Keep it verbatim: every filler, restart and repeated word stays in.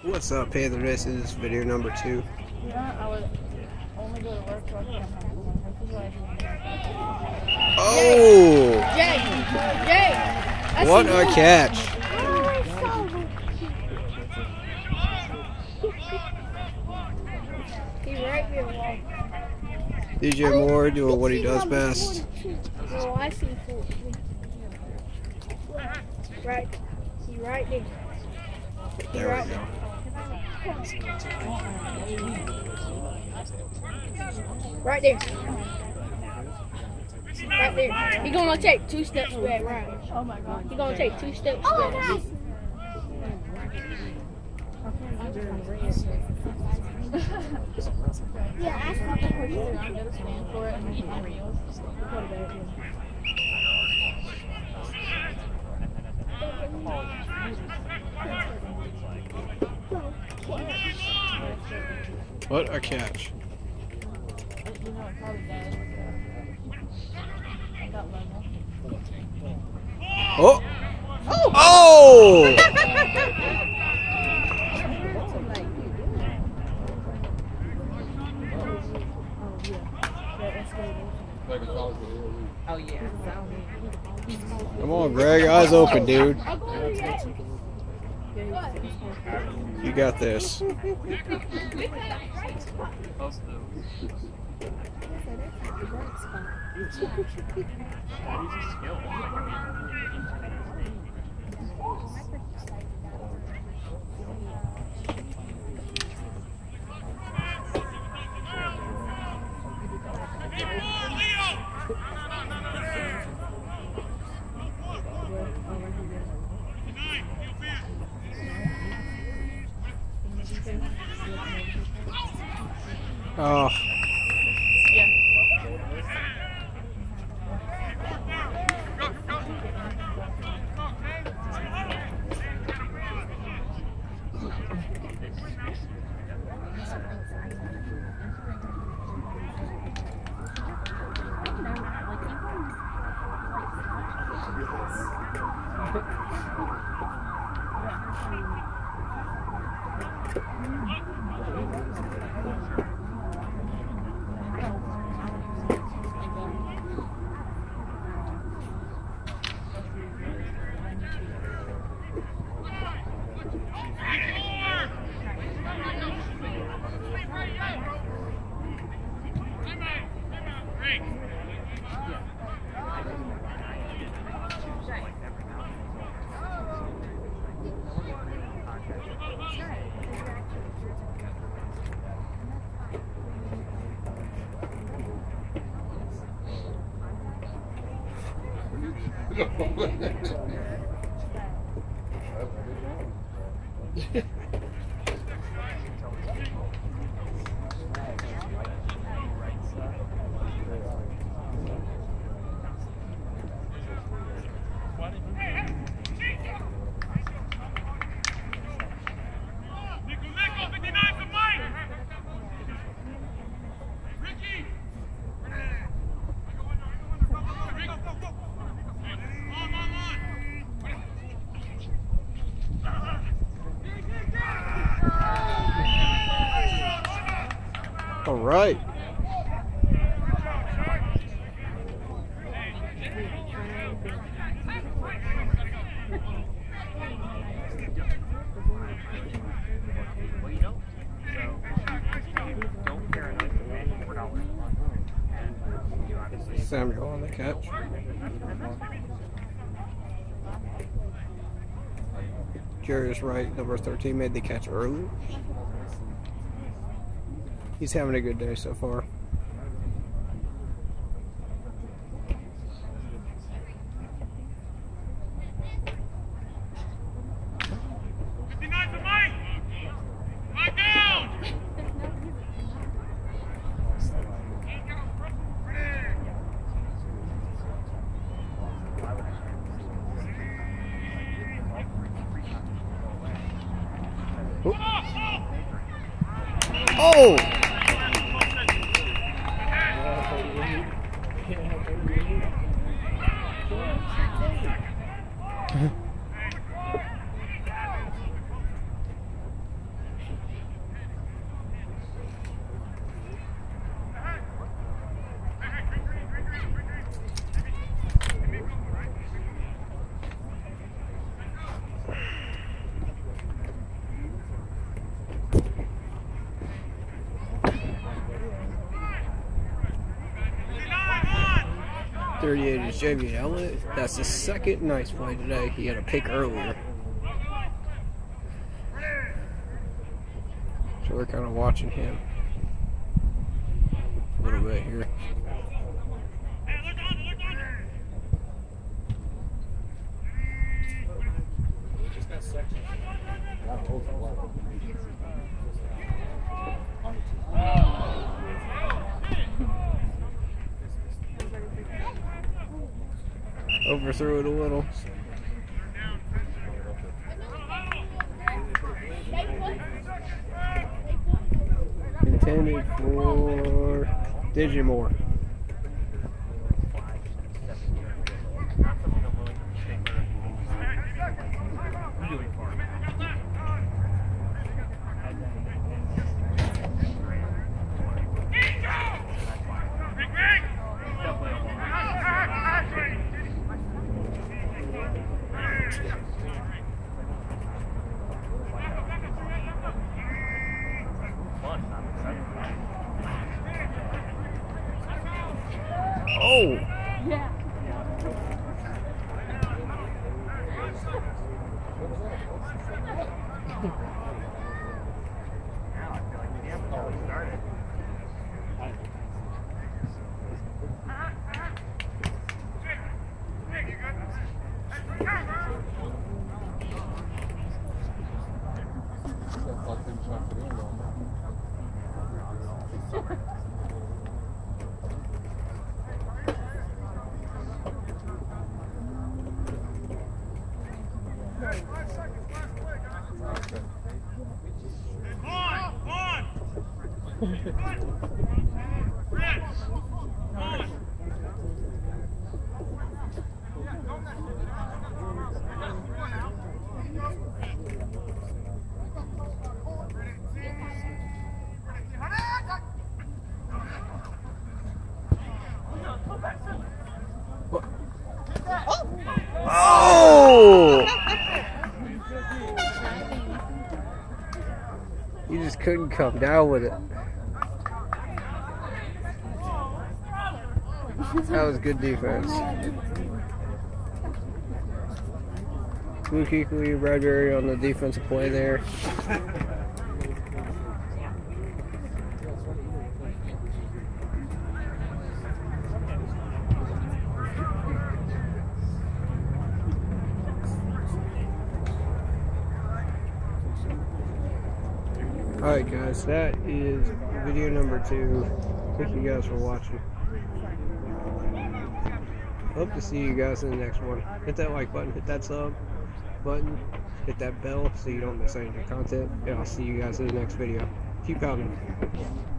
What's up, Panther? This is video number two. Yeah, I would only go to work so I can come home. This is what I do. Oh! Jay! Jay! Jay! What a catch! He right here. D J Moore doing what he does best. Oh, I see. Right. He right there. He There right we go. Right there. Right there. He gonna take two steps back, right? Oh my god. He gonna take two steps back. Oh my god. Yeah, I saw the person. I'm gonna stand for it and be real. What a catch. Oh! Oh! Oh yeah. Come on, Greg. Eyes open, dude. You got this. Oh. Yeah. All right. Samuel on the catch. Jerry's right. Number thirteen made the catch early. He's having a good day so far. Oh! thirty-eight is Jamie Elliott. That's the second nice play today. He had a pick earlier. So we're kind of watching him a little bit here. Overthrew it a little. Intended for Digimore. Oh! Yeah. Oh! You just couldn't come down with it. That was good defense. Luke Eakley, Bradbury on the defensive play there. Alright guys, that is video number two. Thank you guys for watching. Hope to see you guys in the next one. Hit that like button, hit that sub button, hit that bell so you don't miss any of the content. And I'll see you guys in the next video. Keep coming.